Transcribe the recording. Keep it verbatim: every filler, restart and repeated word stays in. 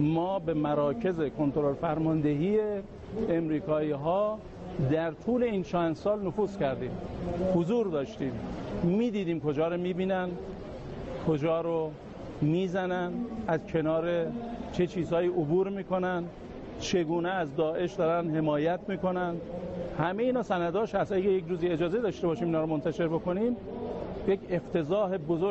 ما به مراکز کنترل فرماندهی امریکایی ها در طول این چند سال نفوذ کردیم، حضور داشتیم، میدیدیم کجا رو میبینن، کجا رو میزنن، از کنار چه چیزهایی عبور میکنن، چگونه از داعش دارن حمایت میکنن. همه اینا سنداش هست. اگه یک روزی اجازه داشته باشیم اینا رو منتشر بکنیم، یک افتضاح بزرگ